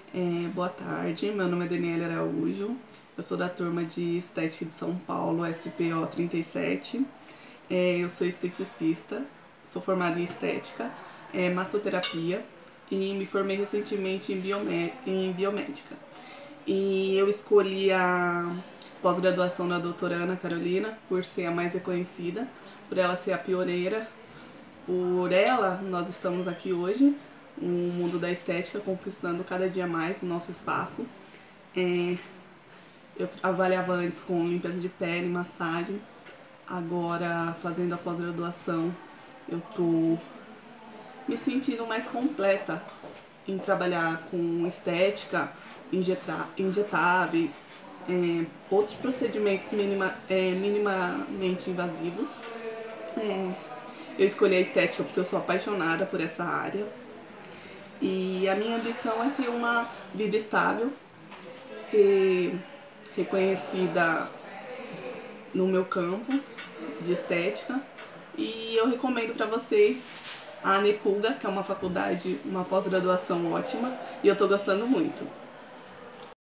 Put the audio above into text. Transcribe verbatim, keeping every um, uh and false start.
É, boa tarde, meu nome é Daniela Araújo, eu sou da turma de Estética de São Paulo, S P O trinta e sete. É, eu sou esteticista, sou formada em Estética, é, Massoterapia e me formei recentemente em, biomé em Biomédica. E eu escolhi a pós-graduação da doutora Ana Carolina por ser a mais reconhecida, por ela ser a pioneira. Por ela, nós estamos aqui hoje, no mundo da estética, conquistando cada dia mais o nosso espaço. É, eu trabalhava antes com limpeza de pele, massagem, agora fazendo a pós-graduação eu tô me sentindo mais completa em trabalhar com estética, injetar, injetáveis, é, outros procedimentos minima, é, minimamente invasivos. É, eu escolhi a estética porque eu sou apaixonada por essa área. E a minha ambição é ter uma vida estável, ser reconhecida no meu campo de estética. E eu recomendo para vocês a Nepulga, que é uma faculdade, uma pós-graduação ótima, e eu tô gostando muito.